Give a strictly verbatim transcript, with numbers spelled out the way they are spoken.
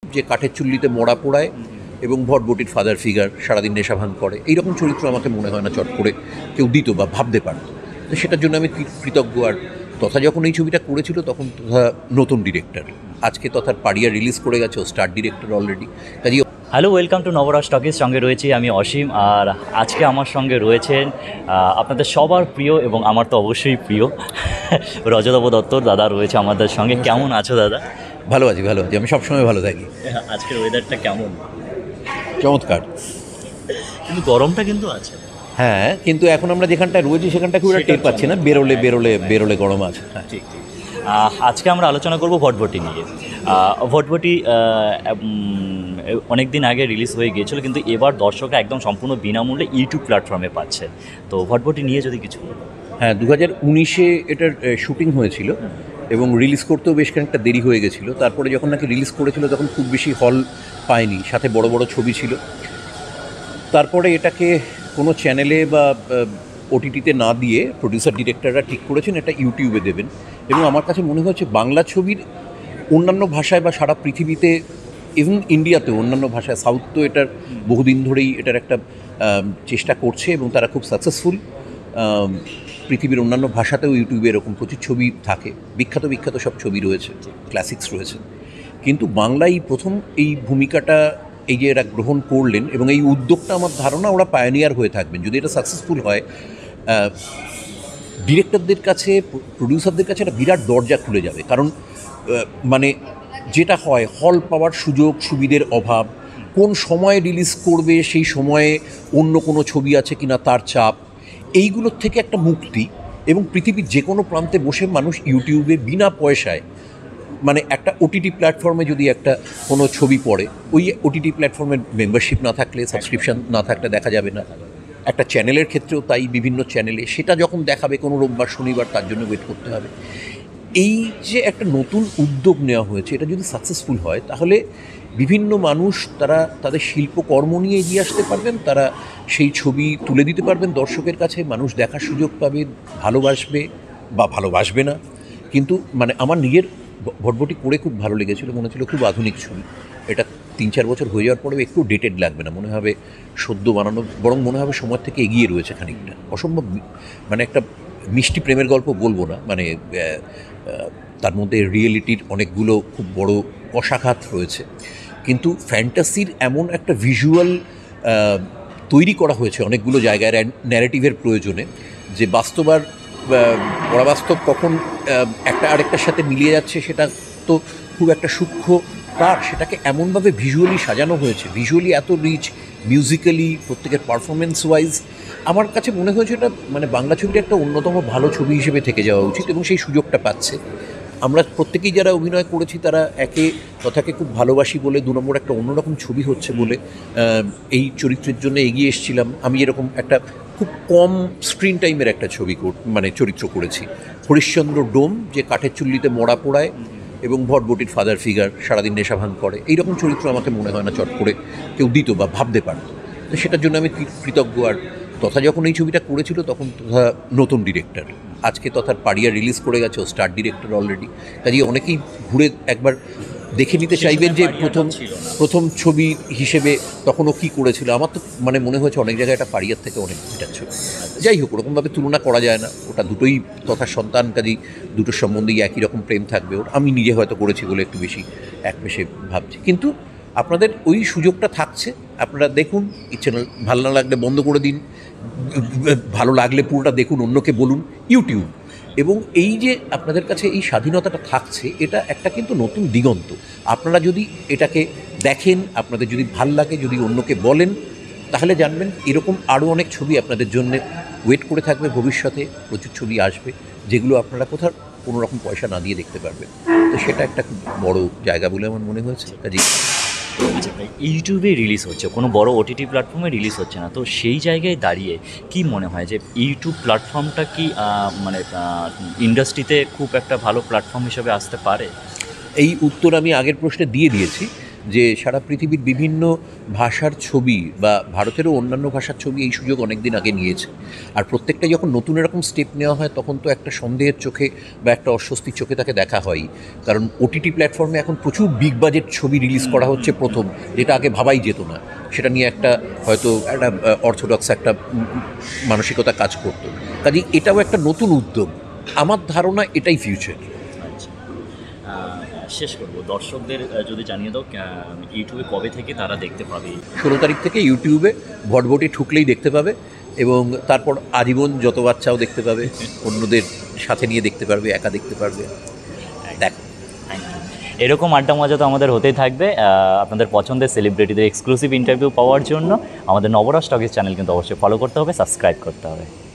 যে কাঠের চুল্লিতে মরা পোড়ায় এবং ভটভটির ফাদার ফিগার সারাদিন নেশা ভাঙ করে, এইরকম চরিত্র আমাকে মনে হয় না চট করে কেউ দিত বা ভাবতে পারত। তো সেটার জন্য আমি কৃতজ্ঞ। আর তথা যখন এই ছবিটা করেছিল তখন তথা নতুন ডিরেক্টর, আজকে তথার পাড়িয়া রিলিজ করে গেছে, ও স্টার ডিরেক্টর অলরেডি। কাজেই hello, welcome to Nabaraj talkies. সঙ্গে রয়েছি আমি অসীম, আর আজকে আমার সঙ্গে রয়েছেন আপনাদের সবার প্রিয় এবং আমার তো অবশ্যই প্রিয় রজতাভ দত্তর দাদা রয়েছে আমাদের সঙ্গে। কেমন আছো দাদা? ভালো আছি, ভালো আছি, আমি সবসময় ভালো থাকি। আজকের ওয়েদারটা কেমন? চমৎকার, কিন্তু গরমটা কিন্তু আছে। হ্যাঁ, কিন্তু এখন আমরা যেখানটায় রয়েছি সেখানটা খুব একটা টের পাচ্ছি না, বেরোলে বেরোলে বেরোলে গরম আছে। হ্যাঁ, ঠিক ঠিক। আজকে আমরা আলোচনা করব ভটভটি নিয়ে। ভটভটি অনেক দিন আগে রিলিজ হয়ে গিয়েছিল, কিন্তু এবার দর্শকরা একদম সম্পূর্ণ বিনামূল্যে ইউটিউব প্ল্যাটফর্মে পাচ্ছে। তো ভটভটি নিয়ে যদি কিছু। হ্যাঁ, দু হাজার উনিশে এটার শুটিং হয়েছিল এবং রিলিজ করতেও বেশ খানিকটা দেরি হয়ে গেছিলো। তারপরে যখন নাকি রিলিজ করেছিল তখন খুব বেশি হল পায়নি, সাথে বড় বড় ছবি ছিল। তারপরে এটাকে কোনো চ্যানেলে বা ওটিটিতে না দিয়ে প্রডিউসার ডিরেক্টররা ঠিক করেছেন এটা ইউটিউবে দেবেন। এবং আমার কাছে মনে হচ্ছে বাংলা ছবির অন্যান্য ভাষায় বা সারা পৃথিবীতে, ইভেন ইন্ডিয়াতেও অন্যান্য ভাষায়, সাউথ তো এটার বহুদিন ধরেই এটার একটা চেষ্টা করছে এবং তারা খুব সাকসেসফুল। পৃথিবীর অন্যান্য ভাষাতেও ইউটিউবে এরকম প্রচুর ছবি থাকে, বিখ্যাত বিখ্যাত সব ছবি রয়েছে, ক্লাসিক্স রয়েছে। কিন্তু বাংলায় প্রথম এই ভূমিকাটা এই যে এরা গ্রহণ করলেন এবং এই উদ্যোগটা, আমার ধারণা ওরা পায়োনিয়ার হয়ে থাকবেন যদি এটা সাকসেসফুল হয়। ডিরেক্টরদের কাছে, প্রডিউসারদের কাছে একটা বিরাট দরজা খুলে যাবে। কারণ মানে যেটা হয়, হল পাওয়ার সুযোগ সুবিধের অভাব, কোন সময়ে রিলিজ করবে সেই সময়ে অন্য কোনো ছবি আছে কিনা তার চাপ, এইগুলোর থেকে একটা মুক্তি। এবং পৃথিবীর যে কোনো প্রান্তে বসে মানুষ ইউটিউবে বিনা পয়সায়, মানে একটা ওটিটি প্ল্যাটফর্মে যদি একটা কোনো ছবি পড়ে, ওই ওটিটি প্ল্যাটফর্মের মেম্বারশিপ না থাকলে, সাবস্ক্রিপশান না থাকলে দেখা যাবে না। একটা চ্যানেলের ক্ষেত্রেও তাই, বিভিন্ন চ্যানেলে সেটা যখন দেখাবে কোনো রোববার শনিবার, তার জন্য ওয়েট করতে হবে। এই যে একটা নতুন উদ্যোগ নেওয়া হয়েছে, এটা যদি সাকসেসফুল হয় তাহলে বিভিন্ন মানুষ তারা তাদের শিল্পকর্ম নিয়ে এগিয়ে আসতে পারবেন, তারা সেই ছবি তুলে দিতে পারবেন দর্শকের কাছে, মানুষ দেখার সুযোগ পাবে, ভালোবাসবে বা ভালোবাসবে না। কিন্তু মানে আমার নিজের ভটভটি করে খুব ভালো লেগেছিলো, মনে হচ্ছিল খুব আধুনিক ছবি। এটা তিন চার বছর হয়ে যাওয়ার পরেও একটু ডেটেড লাগবে না, মনে হবে সদ্য বানানো, বরং মনে হবে সময় থেকে এগিয়ে রয়েছে খানিকটা। অসম্ভব মানে একটা মিষ্টি প্রেমের গল্প বলবো না, মানে তার মধ্যে রিয়েলিটির অনেকগুলো খুব বড় কষাঘাত রয়েছে, কিন্তু ফ্যান্টাসির এমন একটা ভিজুয়াল তৈরি করা হয়েছে অনেকগুলো জায়গায় ন্যারেটিভের প্রয়োজনে, যে বাস্তব আর পরাবাস্তব কখন একটা আরেকটার সাথে মিলিয়ে যাচ্ছে সেটা তো খুব একটা সূক্ষ্ম তার, সেটাকে এমনভাবে ভিজুয়ালি সাজানো হয়েছে, ভিজুয়ালি এত রিচ, মিউজিক্যালি, প্রত্যেকের পারফরমেন্স ওয়াইজ আমার কাছে মনে হয়েছে এটা মানে বাংলা ছবির একটা অন্যতম ভালো ছবি হিসেবে থেকে যাওয়া উচিত, এবং সেই সুযোগটা পাচ্ছে। আমরা প্রত্যেকেই যারা অভিনয় করেছি তারা একে তথাকে খুব ভালোবাসি বলে, দু নম্বর একটা অন্যরকম ছবি হচ্ছে বলে এই চরিত্রের জন্য এগিয়ে এসেছিলাম। আমি এরকম একটা খুব কম স্ক্রিন টাইমের একটা ছবি মানে চরিত্র করেছি, হরিশ্চন্দ্র ডোম, যে কাঠের চুল্লিতে মরা পোড়ায় এবং ভটভটির ফাদার ফিগার সারাদিন নেশা ভাঙ করে, এইরকম চরিত্র আমাকে মনে হয় না চট করে কেউ দিত বা ভাবতে পারত। তো সেটার জন্য আমি কৃতজ্ঞ। আর তথা যখন এই ছবিটা করেছিল তখন তথা নতুন ডিরেক্টর, আজকে তথার পাড়িয়া রিলিজ করে গেছে, ও স্টার ডিরেক্টর অলরেডি। কাজেই অনেকেই ঘুরে একবার দেখে নিতে চাইবেন যে প্রথম প্রথম ছবি হিসেবে তখনও কী করেছিল। আমার তো মানে মনে হয়েছে অনেক জায়গায় এটা পাড়িয়ার থেকে অনেক বেটার ছবি। যাই হোক, ওরকমভাবে তুলনা করা যায় না, ওটা দুটোই তথা সন্তান, কাজেই দুটোর সম্বন্ধেই একই রকম প্রেম থাকবে ওর। আমি নিজে হয়তো করেছি বলে একটু বেশি এক পেশে ভাবছি, কিন্তু আপনাদের ওই সুযোগটা থাকছে, আপনারা দেখুন। ইচ্ছে না, ভালো না লাগলে বন্ধ করে দিন, ভালো লাগলে পুরোটা দেখুন, অন্যকে বলুন, ইউটিউব। এবং এই যে আপনাদের কাছে এই স্বাধীনতাটা থাকছে, এটা একটা কিন্তু নতুন দিগন্ত। আপনারা যদি এটাকে দেখেন, আপনাদের যদি ভাল লাগে, যদি অন্যকে বলেন, তাহলে জানবেন এরকম আরও অনেক ছবি আপনাদের জন্য ওয়েট করে থাকবে ভবিষ্যতে। প্রচুর ছবি আসবে যেগুলো আপনারা কোথাও কোনো রকম পয়সা না দিয়ে দেখতে পারবেন। তো সেটা একটা খুব বড় জায়গা বলে আমার মনে হয়েছে। কাজেই আচ্ছা ভাই, ইউটিউবে রিলিজ হচ্ছে, কোনো বড় ওটিটি প্ল্যাটফর্মে রিলিজ হচ্ছে না, তো সেই জায়গায় দাঁড়িয়ে কি মনে হয় যে ইউটিউব প্ল্যাটফর্মটা কি মানে ইন্ডাস্ট্রিতে খুব একটা ভালো প্ল্যাটফর্ম হিসেবে আসতে পারে? এই উত্তর আমি আগের প্রশ্নে দিয়ে দিয়েছি। যে সারা পৃথিবীর বিভিন্ন ভাষার ছবি বা ভারতেরও অন্যান্য ভাষার ছবি এই সুযোগ অনেক দিন আগে নিয়েছে। আর প্রত্যেকটা যখন নতুন এরকম স্টেপ নেওয়া হয় তখন তো একটা সন্দেহের চোখে বা একটা অস্বস্তির চোখে তাকে দেখা হয়, কারণ ওটিটি প্ল্যাটফর্মে এখন প্রচুর বিগ বাজেট ছবি রিলিজ করা হচ্ছে প্রথম, যেটা আগে ভাবাই যেত না। সেটা নিয়ে একটা হয়তো একটা অর্থোডক্স একটা উম মানসিকতা কাজ করতো। কাজেই এটাও একটা নতুন উদ্যোগ। আমার ধারণা এটাই ফিউচার। আচ্ছা, আহ, শেষ করবো দর্শকদের আহ, যদি জানিয়ে দাও আহ, ইউটিউবে কবে থেকে তারা দেখতে পাবে? ষোলো তারিখ থেকে ইউটিউবে ভটভটি ঠুকলেই দেখতে পাবে, এবং তারপর আজীবন যত বাচ্চাও দেখতে পাবে, অন্যদের সাথে নিয়ে দেখতে পারবে, একা দেখতে পারবে। দেখো, থ্যাংক ইউ। এরকম আড্ডা মজা তো আমাদের হতেই থাকবে। আহ, আপনাদের পছন্দের সেলিব্রিটিদের এক্সক্লুসিভ ইন্টারভিউ পাওয়ার জন্য আমাদের নবরস টকিজ চ্যানেল কিন্তু অবশ্যই ফলো করতে হবে, সাবস্ক্রাইব করতে হবে।